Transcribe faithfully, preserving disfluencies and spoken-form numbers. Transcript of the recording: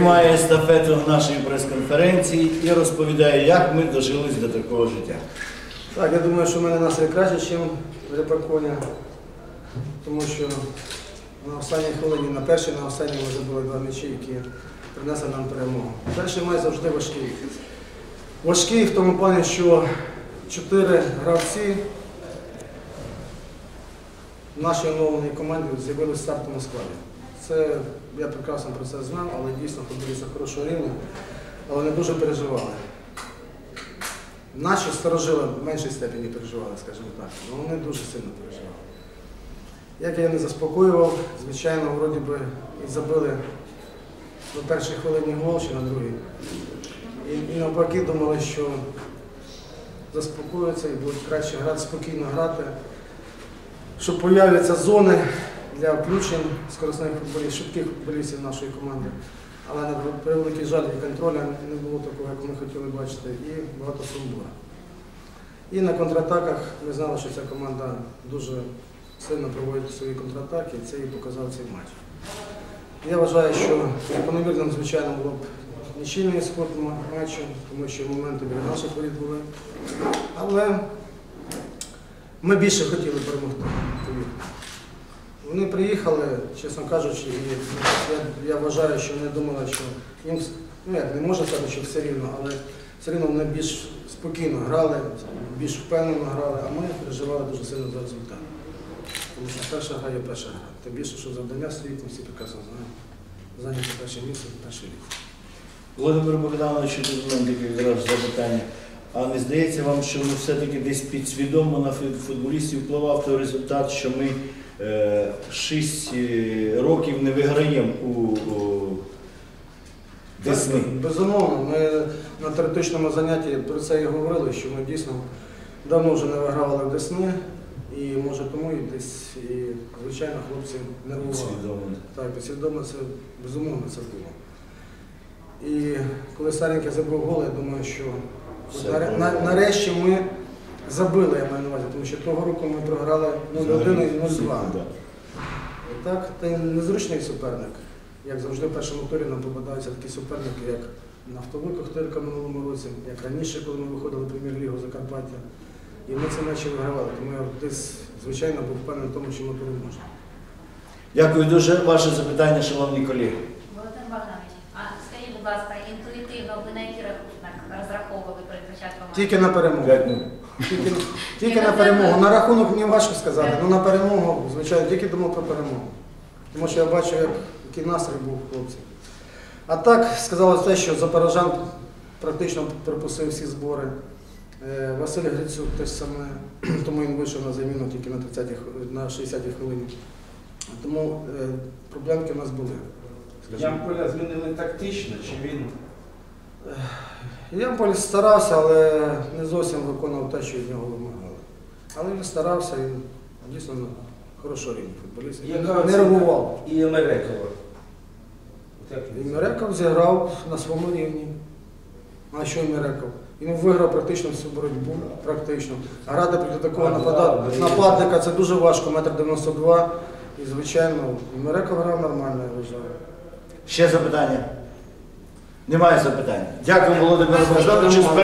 приймає естафету нашої прес-конференції і розповідає, як ми дожились до такого життя. Так, я думаю, що в мене настрій краще, ніж в Ріпаконі, тому що на останній хвилині, на першій, на останній ми забили два м'ячі, які принесли нам перемогу. Перший матч завжди важкий. Важкий в тому плані, що чотири гравці в нашій оновленій команді з'явилися в стартовому складі. Це, я прекрасно про це знав, але дійсно футболісти хорошого рівня, але не дуже переживали. Наші старожили в меншій степені переживали, скажімо так, але вони дуже сильно переживали. Як я не заспокоював, звичайно, вроді би і забили на першій хвилині гол, чи на другій. І, і навпаки думали, що заспокоюються і будуть краще грати, спокійно грати, що появляться зони для включень скоростних футболістів, швидких футболістів нашої команди. Але на превеликий жаль і контролю не було такого, як ми хотіли бачити, і багато сумбура. І на контратаках ми знали, що ця команда дуже сильно проводить свої контратаки, і це і показав цей матч. Я вважаю, що по-невірному, звичайно, було б нічийний ісход матчу, тому що моменти біля наших воріт були. Але ми більше хотіли перемогти. Вони приїхали, чесно кажучи, і я, я вважаю, що вони думали, що їм, ну як, не можна сказати, що все рівно, але все рівно вони більш спокійно грали, більш впевнено грали, а ми переживали дуже сильно за результат. Тому що перша гра є перша гра. Тим більше, що завдання стоїть, ми всі прекрасно знаємо, зайняти перше місце в перший рік. Володимир Богданович, тут мене таке відразу запитання. А не здається вам, що ну, все-таки десь підсвідомо на футболістів впливав той результат, що ми е, шість років не виграємо у, у Десни? Безумовно, ми на теоретичному занятті про це і говорили, що ми дійсно давно вже не вигравали в Десни, і може тому і десь, і, звичайно, хлопці нервували. Підсвідомо. Так, підсвідомо це, безумовно, це було. І коли Старенький забив гол, я думаю, що на, на, нарешті ми забили, я маю на увазі, тому що того року ми програли нуль один і нуль два. І так, це незручний суперник. Як завжди в першому турі нам попадаються такі суперники, як Нафтовик Охтирка в минулому році, як раніше, коли ми виходили в прем'єр-лігу Закарпаття. І ми ці матчі вигравали, тому я десь, звичайно, був впевнений в тому, що ми переможемо. Дякую дуже. Ваше запитання, шановні колеги. Володимир Богданович, а скажіть, будь ласка, інтуїтивно ви на який рахунок розраховували перед початком? Тільки на перемогу. Тільки, тільки на перемогу. На рахунок мені важко сказати, але на перемогу, звичайно, тільки думав про перемогу. Тому що я бачу, як, який настрій був у хлопців. А так, сказали те, що Запорожан практично пропустив всі збори. Василь Грицюк теж саме, тому він вийшов на заміну тільки на тридцятій, на шістдесятій хвилині. Тому е, проблемки в нас були. Ямполя змінили тактично, чи він? Ямполь старався, але не зовсім виконував те, що від нього вимагали. Але він старався, він дійсно хороший рівень футболіст. Не реагував. І Емерекова. Емереков зіграв на своєму рівні. А що Емереков? Він виграв практично всю боротьбу, практично. А грати проти такого нападника це дуже важко, метр дев'яносто два. І, звичайно, Емереков грав нормально, я вважаю. Ще запитання? Немає запитань. Дякую, Володимир Богданович.